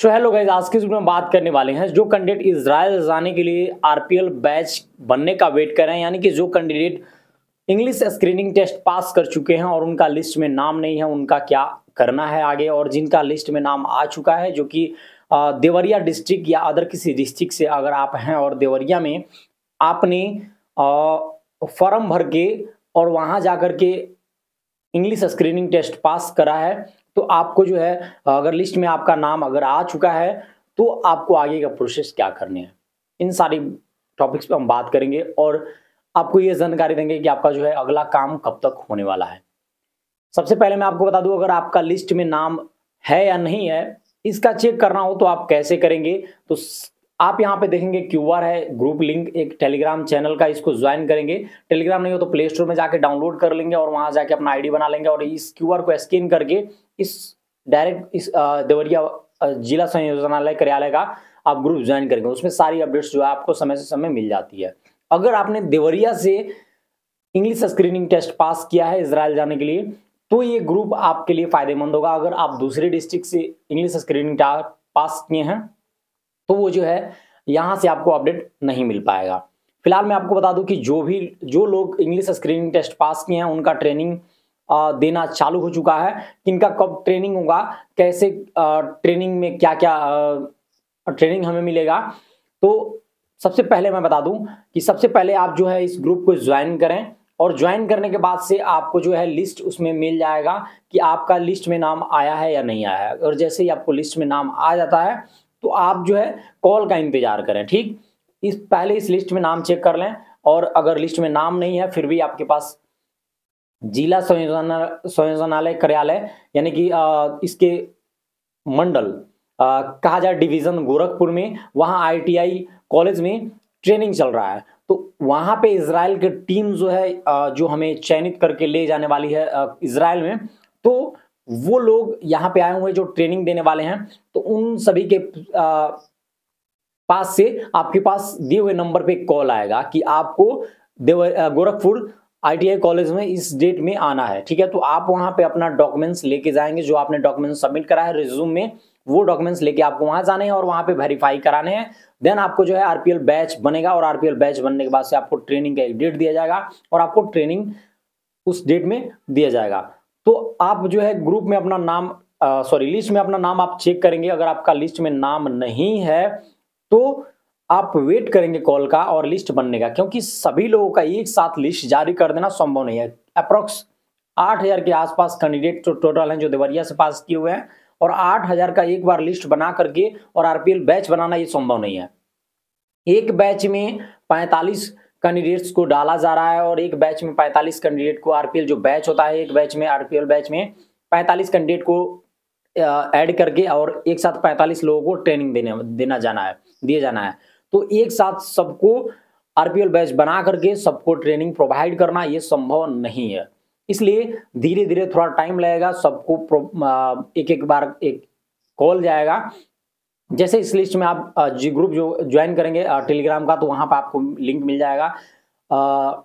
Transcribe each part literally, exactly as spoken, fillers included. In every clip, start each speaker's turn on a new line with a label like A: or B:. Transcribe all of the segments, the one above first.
A: So hello guys, आज के video में बात करने वाले हैं जो कैंडिडेट इजराइल जाने के लिए आरपीएल बैच बनने का वेट कर रहे हैं, यानी कि जो candidate English screening test pass कर चुके हैं और उनका लिस्ट में नाम नहीं है, उनका क्या करना है आगे। और जिनका लिस्ट में नाम आ चुका है, जो कि देवरिया डिस्ट्रिक्ट या अदर किसी डिस्ट्रिक्ट से अगर आप हैं और देवरिया में आपने फॉर्म भर के और वहाँ जा कर के इंग्लिश स्क्रीनिंग टेस्ट पास करा है, तो आपको जो है अगर लिस्ट में आपका नाम अगर आ चुका है तो आपको आगे का प्रोसेस क्या करने हैं, इन सारी टॉपिक्स पे हम बात करेंगे और आपको ये जानकारी देंगे कि आपका जो है अगला काम कब तक होने वाला है। सबसे पहले मैं आपको बता दूं, अगर आपका लिस्ट में नाम है या नहीं है, इसका चेक करना हो तो आप कैसे करेंगे। तो आप यहाँ पे देखेंगे क्यूआर है, ग्रुप लिंक एक टेलीग्राम चैनल का, इसको ज्वाइन करेंगे। टेलीग्राम नहीं हो तो प्ले स्टोर में जाके डाउनलोड कर लेंगे और वहां जाके अपना आईडी बना लेंगे और इस क्यूआर को स्कैन करके इस डायरेक्ट इस देवरिया जिला संयोजनालय कार्यालय का आप ग्रुप ज्वाइन करेंगे। उसमें सारी अपडेट्स जो है आपको समय से समय मिल जाती है। अगर आपने देवरिया से इंग्लिश स्क्रीनिंग टेस्ट पास किया है इजराइल जाने के लिए, तो ये ग्रुप आपके लिए फायदेमंद होगा। अगर आप दूसरे डिस्ट्रिक्ट से इंग्लिश स्क्रीनिंग पास किए हैं तो वो जो है यहाँ से आपको अपडेट नहीं मिल पाएगा। फिलहाल मैं आपको बता दूं कि जो भी जो लोग इंग्लिश स्क्रीनिंग टेस्ट पास किए हैं उनका ट्रेनिंग देना चालू हो चुका है। किनका कब ट्रेनिंग होगा, कैसे ट्रेनिंग में क्या क्या ट्रेनिंग हमें मिलेगा, तो सबसे पहले मैं बता दूं कि सबसे पहले आप जो है इस ग्रुप को ज्वाइन करें और ज्वाइन करने के बाद से आपको जो है लिस्ट उसमें मिल जाएगा कि आपका लिस्ट में नाम आया है या नहीं आया है। और जैसे ही आपको लिस्ट में नाम आ जाता है तो आप जो है कॉल का इंतजार करें। ठीक, इस पहले इस लिस्ट में नाम चेक कर लें और अगर लिस्ट में नाम नहीं है फिर भी आपके पास जिला संयोजनालय कार्यालय यानी कि इसके मंडल कहा जाए डिवीजन गोरखपुर में, वहाँ आईटीआई कॉलेज में ट्रेनिंग चल रहा है। तो वहाँ पे इजराइल की टीम जो है जो हमें चयनित करके ले जाने वाली है इजराइल में, तो वो लोग यहाँ पे आए हुए जो ट्रेनिंग देने वाले हैं, तो उन सभी के आ, पास से आपके पास दिए हुए नंबर पे कॉल आएगा कि आपको गोरखपुर आईटीआई कॉलेज में इस डेट में आना है। ठीक है, तो आप वहाँ पे अपना डॉक्यूमेंट्स लेके जाएंगे, जो आपने डॉक्यूमेंट्स सबमिट करा है रिज्यूम में, वो डॉक्यूमेंट्स लेके आपको वहाँ जाने हैं और वहाँ पे वेरीफाई कराने हैं। देन आपको जो है आरपीएल बैच बनेगा और आरपीएल बैच बनने के बाद से आपको ट्रेनिंग का एक डेट दिया जाएगा और आपको ट्रेनिंग उस डेट में दिया जाएगा। तो आप जो है ग्रुप में अपना नाम सॉरी लिस्ट में अपना नाम आप चेक करेंगे। अगर आपका लिस्ट में नाम नहीं है तो आप वेट करेंगे कॉल का और लिस्ट बनने का, क्योंकि सभी लोगों का एक साथ लिस्ट जारी कर देना संभव नहीं है। अप्रोक्स आठ हजार के आसपास कैंडिडेट तो टोटल हैं जो देवरिया से पास किए हुए हैं, और आठ हजार का एक बार लिस्ट बना करके और आरपीएल बैच बनाना ये संभव नहीं है। एक बैच में पैंतालीस कैंडिडेट्स को डाला जा रहा है और एक बैच में पैंतालीस कैंडिडेट को आरपीएल जो बैच होता है, एक बैच में आरपीएल बैच में पैंतालीस कैंडिडेट को ऐड करके और एक साथ पैंतालीस लोगों को ट्रेनिंग देने देना जाना है दिए जाना है। तो एक साथ सबको आरपीएल बैच बना करके सबको ट्रेनिंग प्रोवाइड करना ये संभव नहीं है, इसलिए धीरे धीरे थोड़ा टाइम लगेगा। सबको एक एक बार एक कॉल जाएगा। जैसे इस लिस्ट में आप जी ग्रुप जो ज्वाइन करेंगे टेलीग्राम का, तो वहां पर आपको लिंक मिल जाएगा, आ,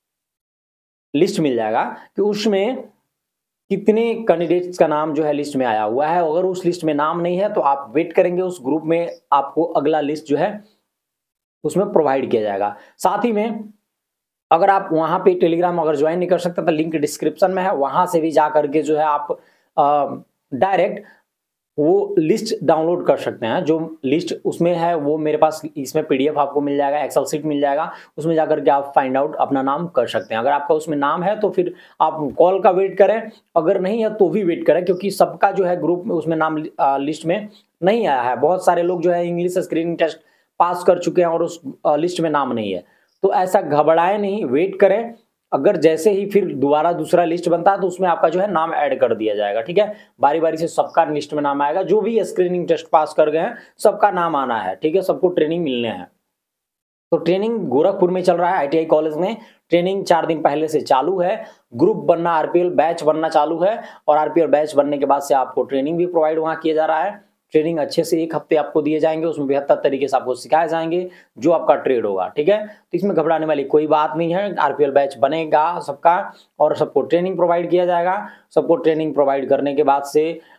A: लिस्ट मिल जाएगा कि उसमें कितने कैंडिडेट्स का नाम जो है लिस्ट में आया हुआ है। अगर उस लिस्ट में नाम नहीं है तो आप वेट करेंगे, उस ग्रुप में आपको अगला लिस्ट जो है उसमें प्रोवाइड किया जाएगा। साथ ही में अगर आप वहां पे टेलीग्राम अगर ज्वाइन नहीं कर सकते तो लिंक डिस्क्रिप्शन में है, वहां से भी जा करके जो है आप डायरेक्ट वो लिस्ट डाउनलोड कर सकते हैं। जो लिस्ट उसमें है वो मेरे पास इसमें पीडीएफ आपको मिल जाएगा, एक्सेल सीट मिल जाएगा, उसमें जाकर के आप फाइंड आउट अपना नाम कर सकते हैं। अगर आपका उसमें नाम है तो फिर आप कॉल का वेट करें, अगर नहीं है तो भी वेट करें, क्योंकि सबका जो है ग्रुप में उसमें नाम लिस्ट में नहीं आया है। बहुत सारे लोग जो है इंग्लिश स्क्रीनिंग टेस्ट पास कर चुके हैं और उस लिस्ट में नाम नहीं है, तो ऐसा घबराएं नहीं, वेट करें। अगर जैसे ही फिर दोबारा दूसरा लिस्ट बनता है तो उसमें आपका जो है नाम ऐड कर दिया जाएगा। ठीक है, बारी बारी से सबका लिस्ट में नाम आएगा। जो भी स्क्रीनिंग टेस्ट पास कर गए हैं सबका नाम आना है। ठीक है, सबको ट्रेनिंग मिलने हैं। तो ट्रेनिंग गोरखपुर में चल रहा है, आईटीआई कॉलेज में ट्रेनिंग चार दिन पहले से चालू है। ग्रुप बनना, आरपीएल बैच बनना चालू है और आरपीएल बैच बनने के बाद से आपको ट्रेनिंग भी प्रोवाइड वहाँ किया जा रहा है। ट्रेनिंग अच्छे से एक हफ्ते आपको दिए जाएंगे, उसमें बेहतर तरीके से आपको सिखाए जाएंगे जो आपका ट्रेड होगा। ठीक है, तो इसमें घबराने वाली कोई बात नहीं है। आरपीएल बैच बनेगा सबका और सबको ट्रेनिंग प्रोवाइड किया जाएगा। सबको ट्रेनिंग प्रोवाइड करने के बाद से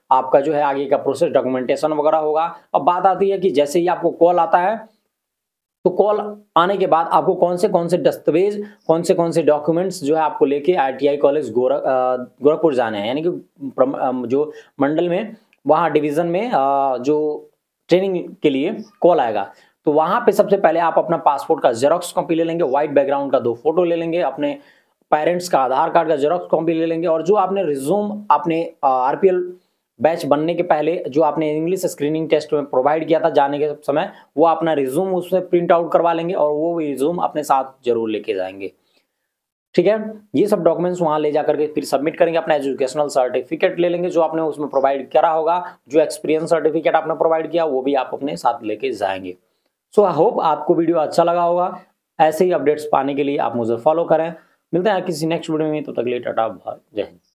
A: आपका जो है आगे का प्रोसेस डॉक्यूमेंटेशन वगैरह होगा। अब बात आती है कि जैसे ही आपको कॉल आता है तो कॉल आने के बाद आपको कौन से कौन से दस्तावेज, कौन से कौन से डॉक्यूमेंट्स जो है आपको लेके आईटीआई कॉलेज गोरख गोरखपुर जाने हैं, यानी कि जो मंडल में वहाँ डिवीज़न में जो ट्रेनिंग के लिए कॉल आएगा। तो वहाँ पे सबसे पहले आप अपना पासपोर्ट का जेरोक्स कॉपी ले लेंगे, वाइट बैकग्राउंड का दो फोटो ले लेंगे, अपने पेरेंट्स का आधार कार्ड का जेरोक्स कॉपी ले लेंगे, और जो आपने रिज्यूम आपने आरपीएल बैच बनने के पहले जो आपने इंग्लिश स्क्रीनिंग टेस्ट में प्रोवाइड किया था जाने के समय, वो अपना रिज्यूम उसमें प्रिंट आउट करवा लेंगे और वो रिज्यूम अपने साथ जरूर लेके जाएंगे। ठीक है, ये सब डॉक्यूमेंट्स वहाँ ले जाकर के फिर सबमिट करेंगे। अपना एजुकेशनल सर्टिफिकेट ले लेंगे जो आपने उसमें प्रोवाइड करा होगा, जो एक्सपीरियंस सर्टिफिकेट आपने प्रोवाइड किया वो भी आप अपने साथ लेके जाएंगे। सो आई होप आपको वीडियो अच्छा लगा होगा। ऐसे ही अपडेट्स पाने के लिए आप मुझे फॉलो करें। मिलते हैं किसी नेक्स्ट वीडियो में, तब तक के लिए टाटा, जय हिंद।